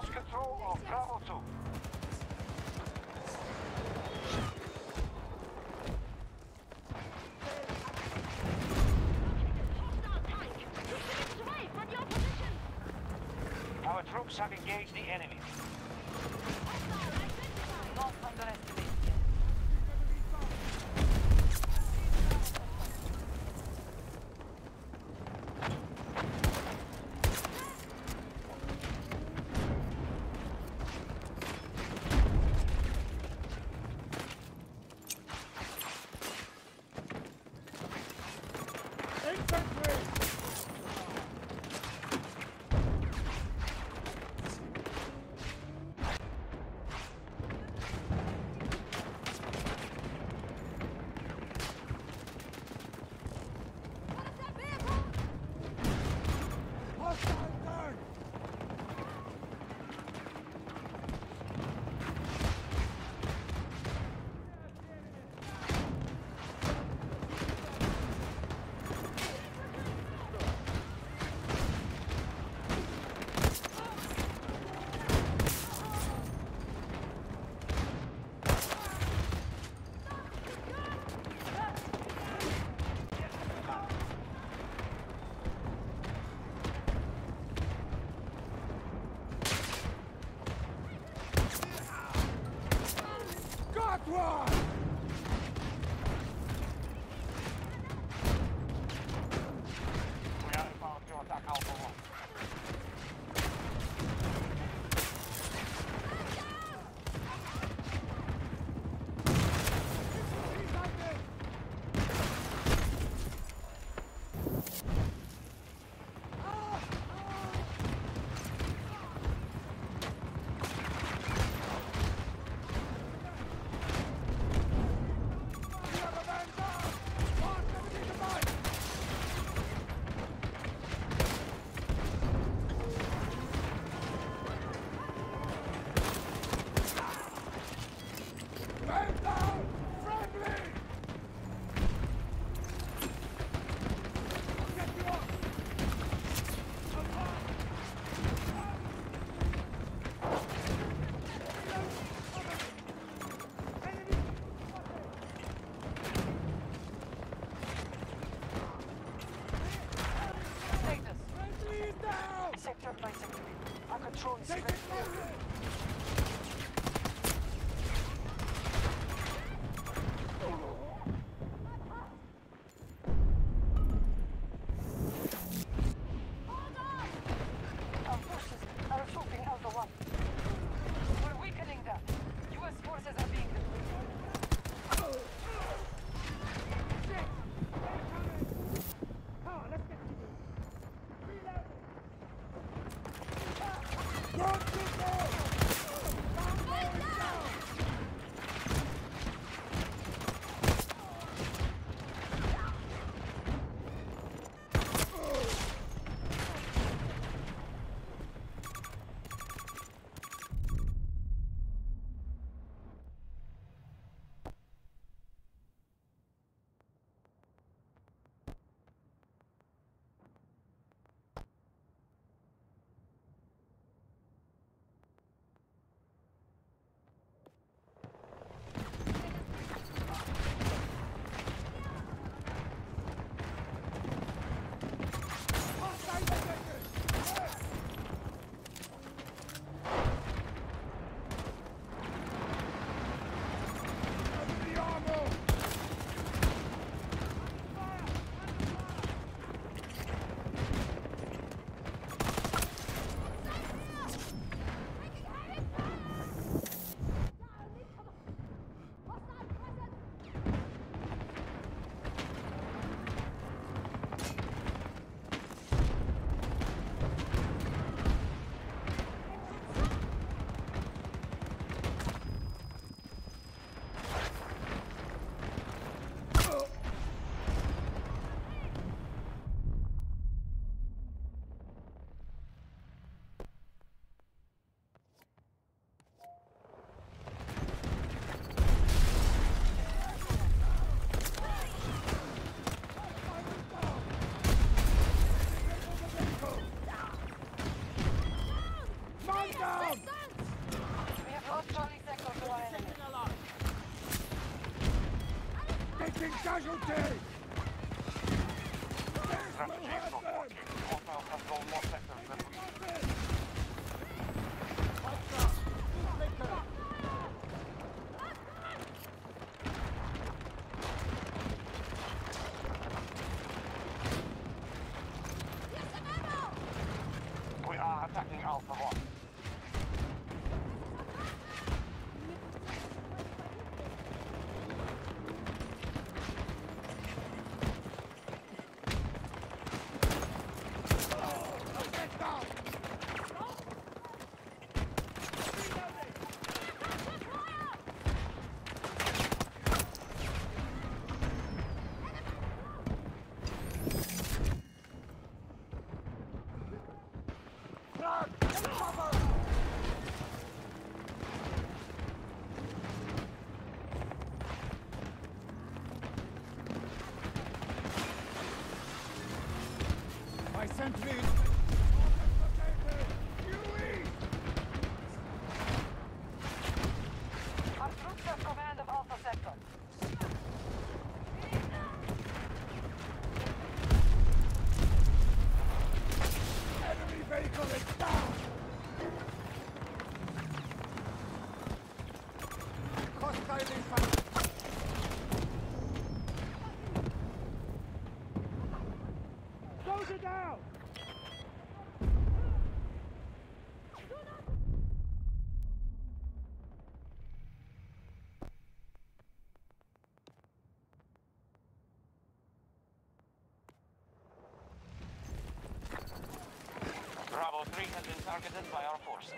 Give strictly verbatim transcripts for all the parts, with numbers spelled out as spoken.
lost control of Bravo two. Our troops have engaged the enemy. Don't underestimate. Taking casualty! Strategy is not working. Hostiles control more sectors than we. We are attacking Alpha one. My sentries! Our troops have command of Alpha Sector. Enemy vehicle is down! Hostile infantry! Soldier down! Bravo three has been targeted by our forces.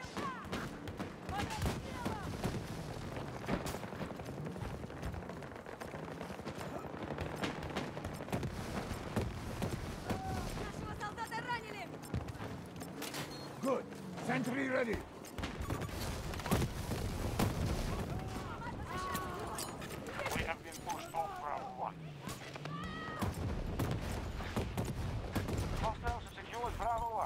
Good. Sentry ready. We have been pushed off Bravo one. Hostiles have secured Bravo one.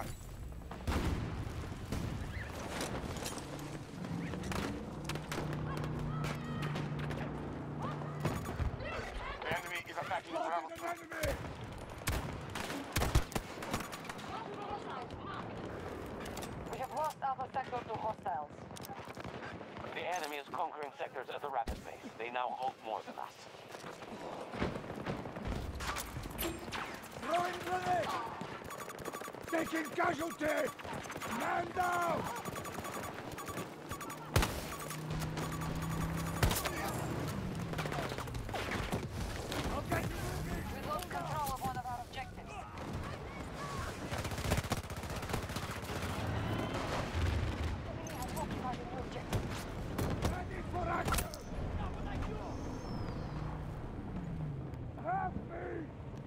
The enemy is attacking Bravo two. Enemy! We have lost Alpha Sector to hostiles. The enemy is conquering sectors at a rapid pace. They now hold more than us. Throwing grenade! Taking casualty! Man down! Okay. We lost control of one of our objectives. Enemy has occupied a new objective. Ready for action! Have me!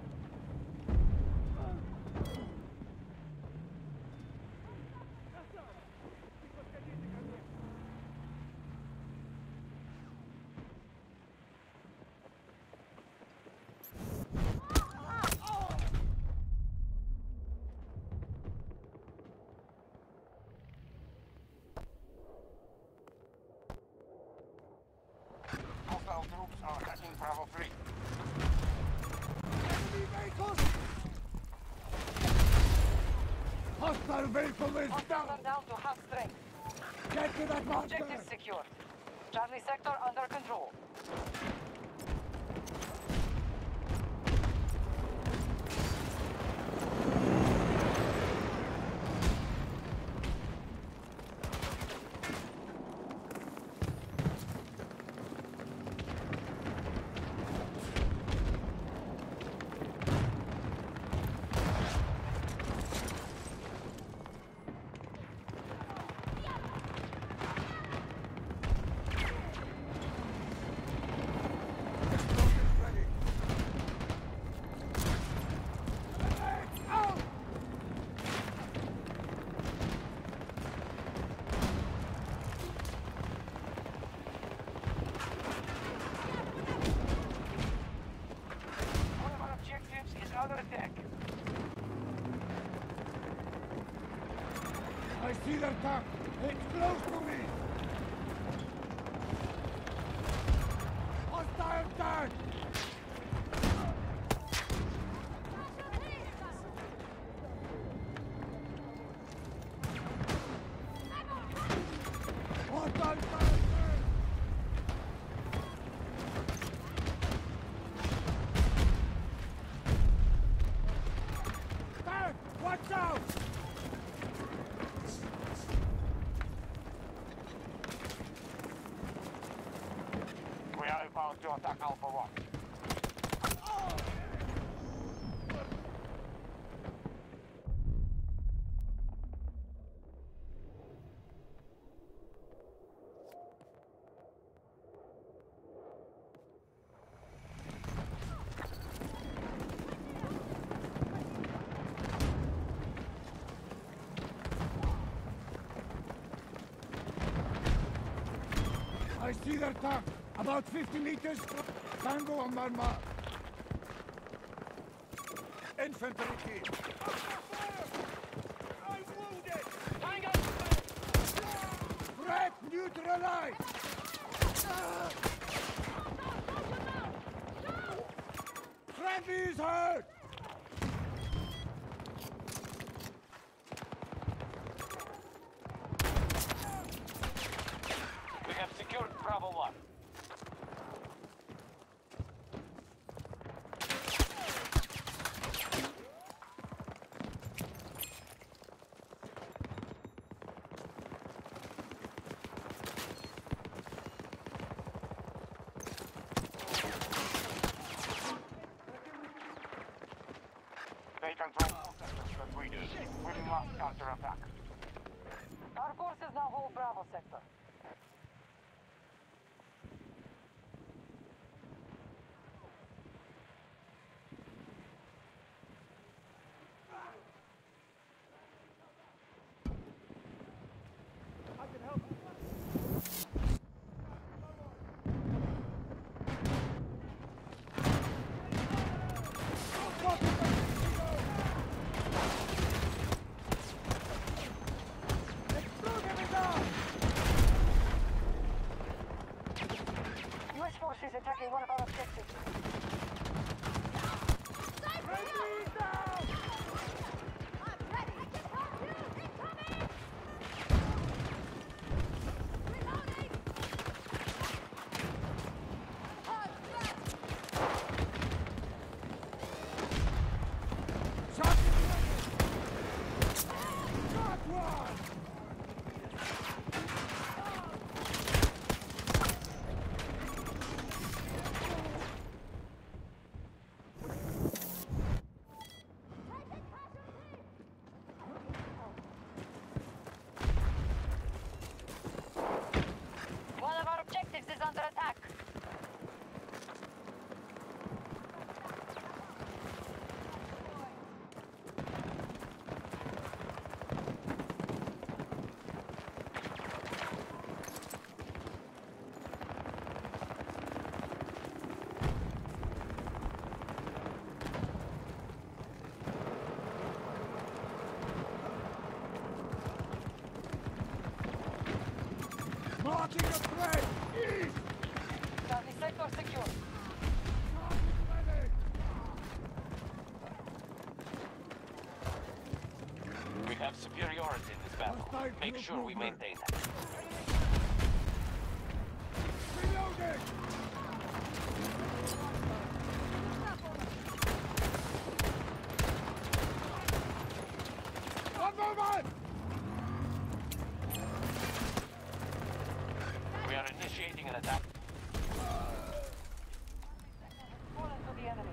Hostile troops are attacking Bravo three. Enemy vehicles! Hostile vehicle is Hostiles down! are down to half strength. Get to that monster! Objective secured. Charlie Sector under control. I see their tank! It's close to me! Hostile tank! to attack Alpha one. I see their tank. About fifty meters. Tango on my mark. Infantry team. I'm wounded. Tango! Threat neutralized. Friendly is hurt. We have secured Bravo one. They control all sectors that we do. We must counterattack. Our forces now hold Bravo sector. U S forces attacking one of our objectives. One of our objectives is under attack. Marking a threat. East. Charlie sector secure. We have superiority in this battle. Make sure we maintain that. Reloading. One moment. We are initiating an attack. Fall into the enemy.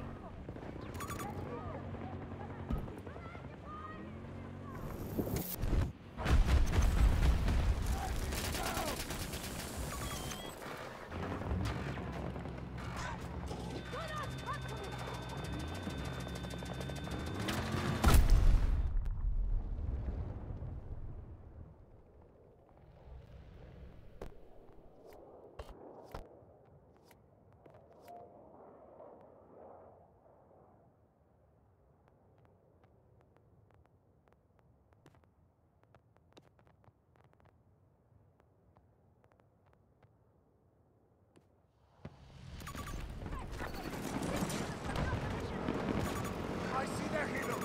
I see their hero.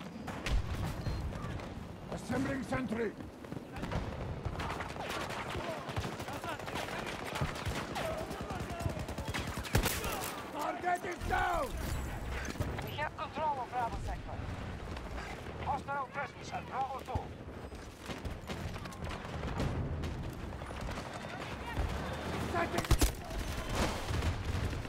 Assembling sentry. Target is down. We have control of Bravo sector. Hostile presence at Bravo two. Setting.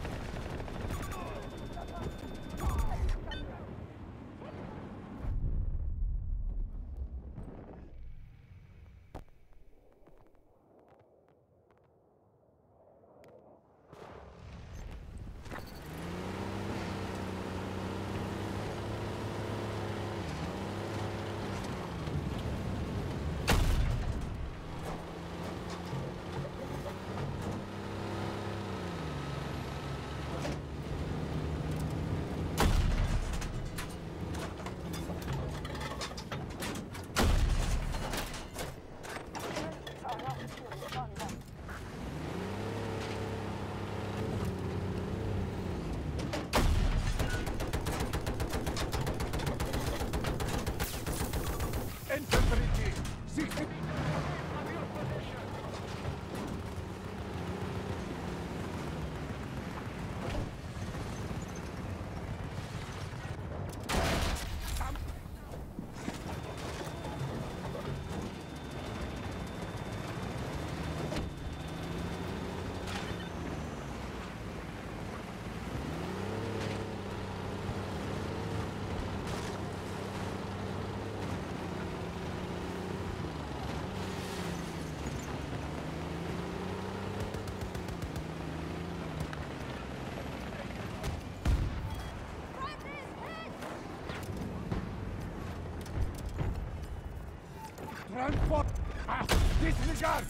Front foot! Ah, disregard!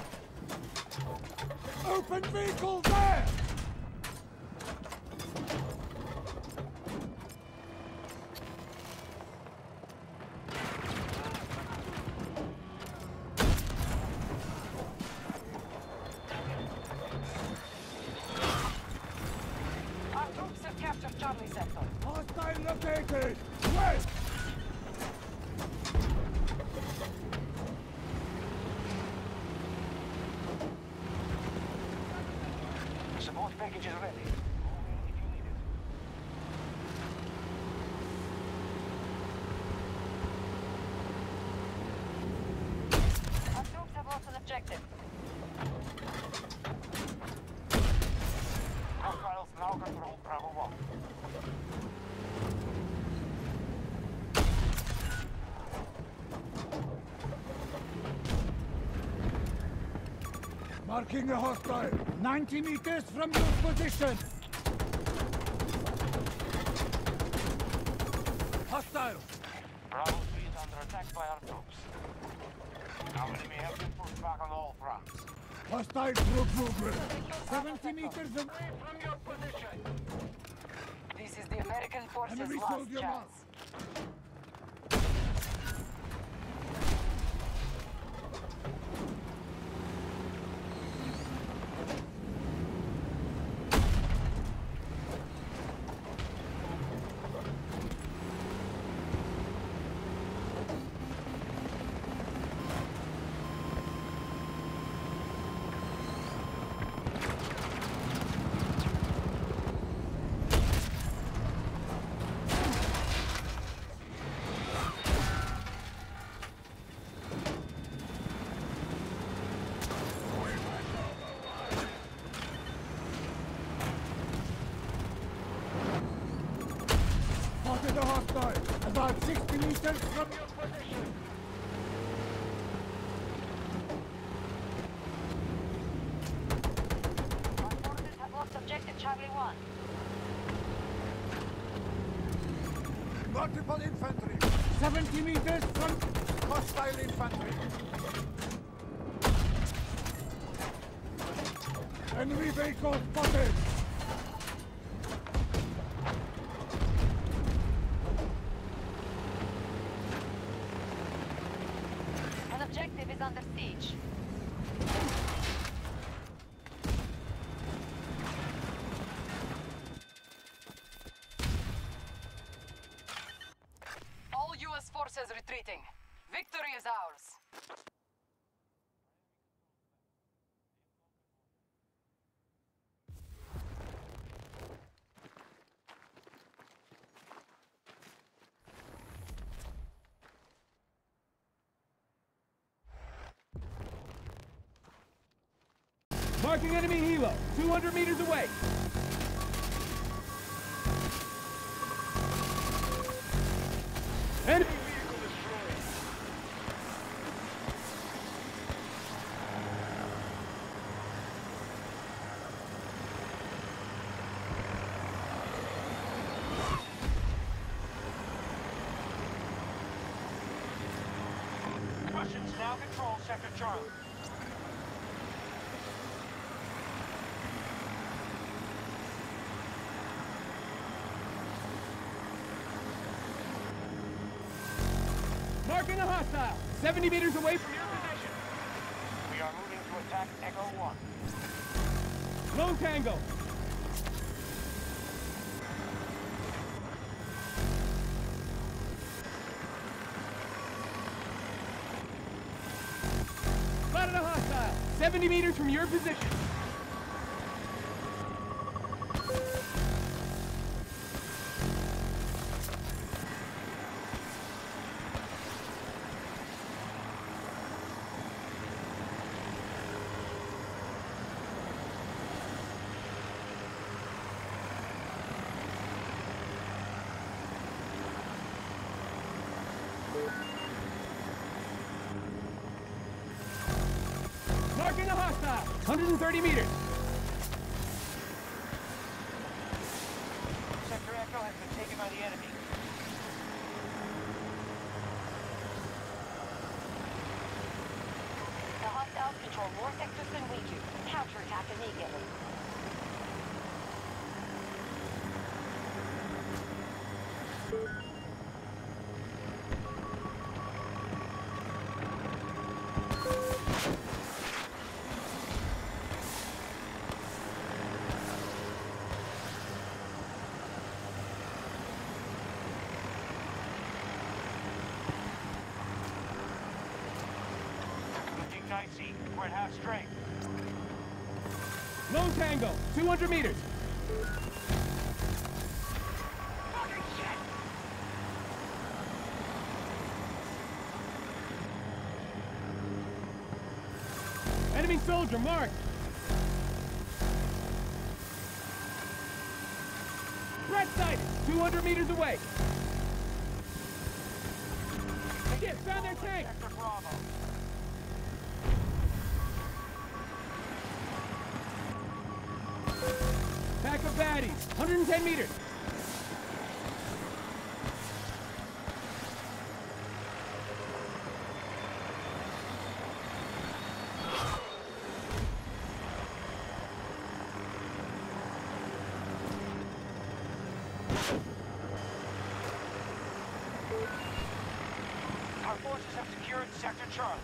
Open vehicle there! Our troops have captured Charlie sector. Hostile located! West! Support package is ready. Moving if you need it. Our troops have lost an objective. Hostiles now control Bravo one. Marking a hostile. ninety meters from your position. Hostile. Bravo three is under attack by our troops. Our enemy have been pushed back on all fronts. Hostile troop movement. seventy meters away from your position. This is the American forces' Enemy last soldier mark. chance. Spotted a hostile. About sixty meters from your position. Our forces have lost objective Charlie one. Multiple infantry. seventy meters from hostile infantry. Enemy vehicle spotted. An objective is under siege. All U S forces retreating. Victory is ours. Marking enemy helo, two hundred meters away. Enemy vehicle destroyed. Russians now control Sector Charlie. Marking a hostile, seventy meters away from your position. We are moving to attack Echo one. Low Tango. Spotted a hostile, seventy meters from your position. Marking a hostile, one hundred thirty meters. Sector Echo has been taken by the enemy. control more sectors than we do. Counterattack immediately. Looking dicey. We're at half strength. Lone Tango, two hundred meters. Fucking shit! Enemy soldier marked. Threat sighted, two hundred meters away. Shit, found their tank. Sector Bravo. Pack of baddies, one hundred ten meters. Our forces have secured Sector Charlie.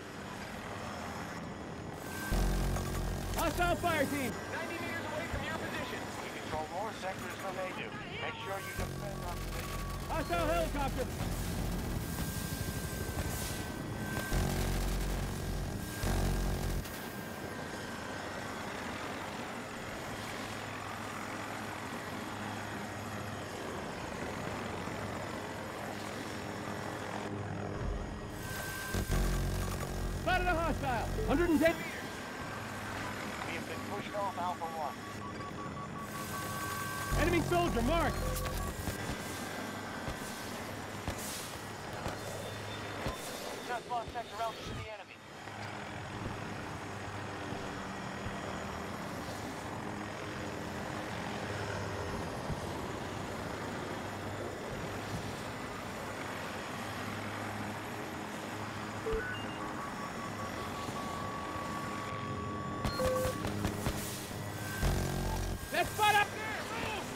Hostile fire team, ninety meters away from your position. We control more sectors than they do. Make sure you defend our position. Hostile helicopter. Spotted a hostile, one hundred ten meters. We have been pushed off Alpha one. Enemy soldier marked. Just lost Sector Alpha to the enemy. That spot up there! Move!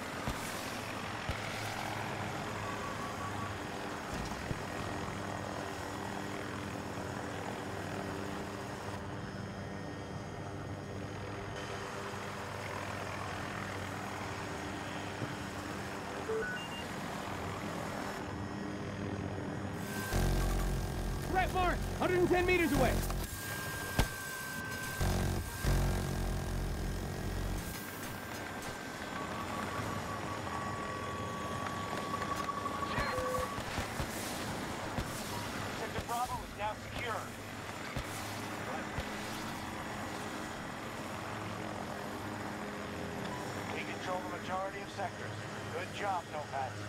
Threat marked, one hundred ten meters away. Sector Bravo is now secure. We control the majority of sectors. Good job, Nopads.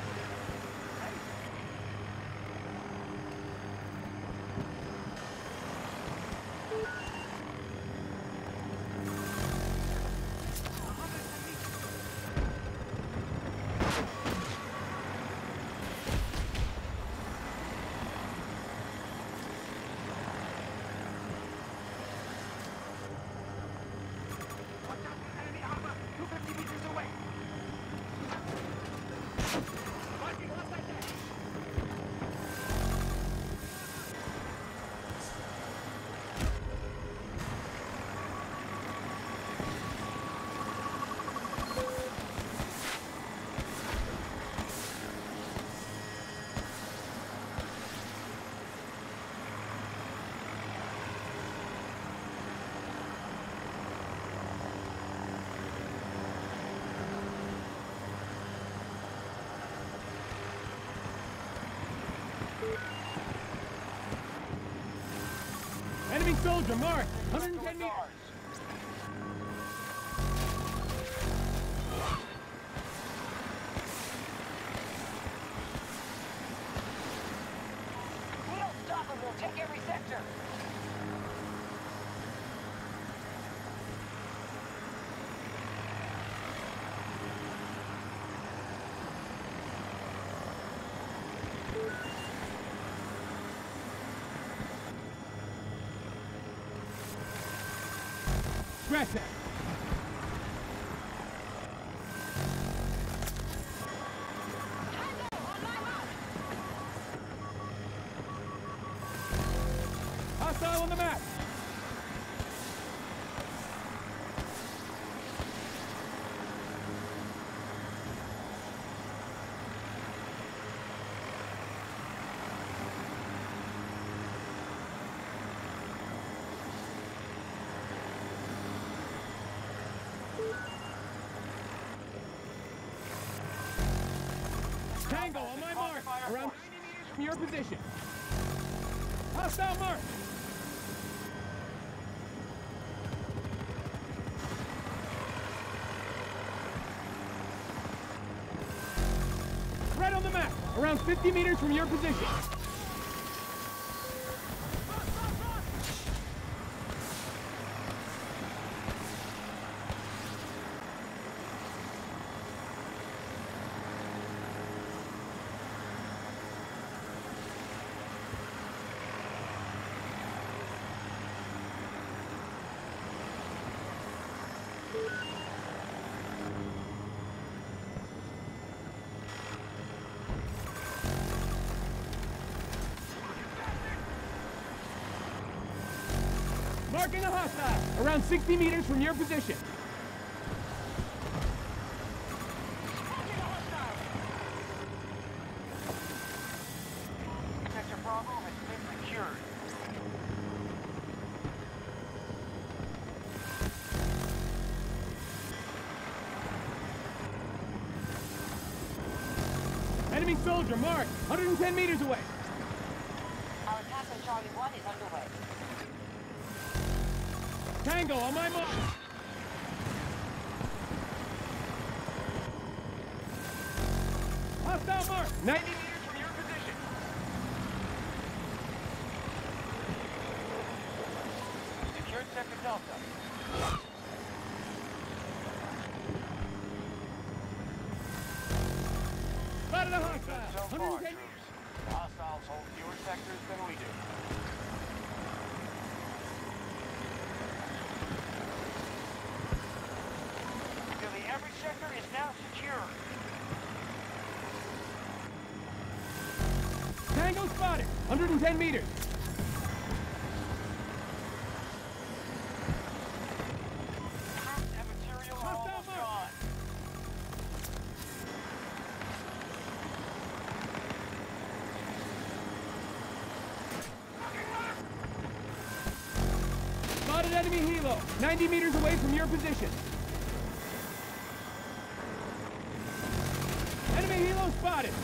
Enemy soldier marked, one hundred ten meters. We don't stop them, we'll take every sector. Scratch that. Hostile on the map. Tango on my mark, around ninety meters from your position. Hostile mark. Right on the map, around fifty meters from your position. Marking a hostile, around sixty meters from your position. Sector Bravo has been secured. Enemy soldier marked, one hundred ten meters away. Our attack on Charlie one is underway. Tango on my mark. Hostile mark, ninety meters from your position. Secured Sector Delta. Spotted a So hostile, far, one hundred ten troops. meters. Hostiles hold fewer sectors than we do. Nearly every sector is now secure. Tango spotted, one hundred ten meters. Troops and material are Hostile almost mark. gone. Spotted enemy helo, ninety meters away from your position. Enemy helo spotted.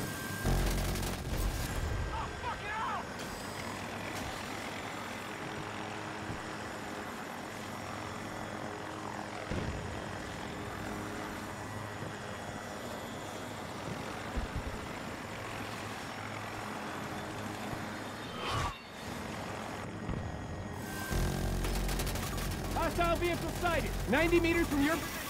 Oh, fuck it out! Hostile vehicle sighted, ninety meters from your position.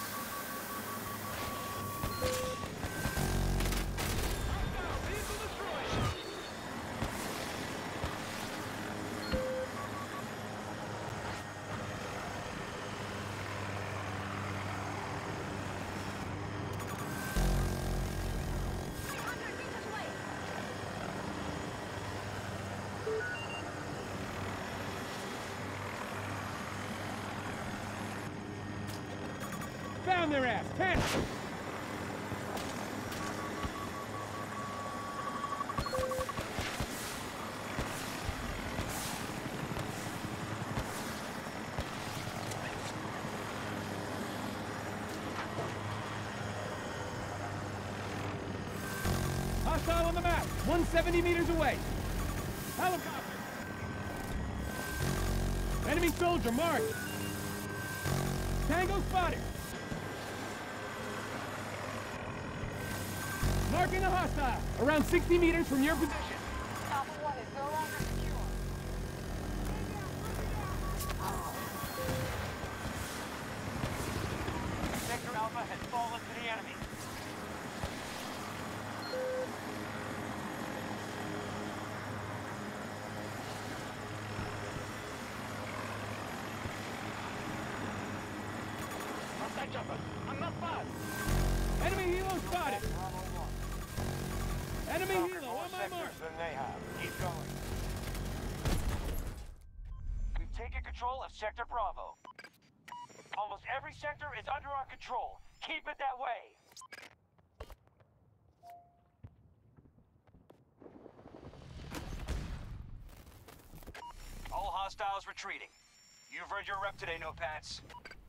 Hostile vehicle destroyed. Found their ass, ten. Hostile on the map, one hundred seventy meters away. Helicopter. Enemy soldier marked. Tango spotted. Marking a hostile, around sixty meters from your position. Alpha one is no longer secure. Sector Alpha has fallen to the enemy. objectives than they have. Keep going. We've taken control of Sector Bravo. Almost every sector is under our control. Keep it that way. All hostiles retreating. You've earned your rep today, Notepads.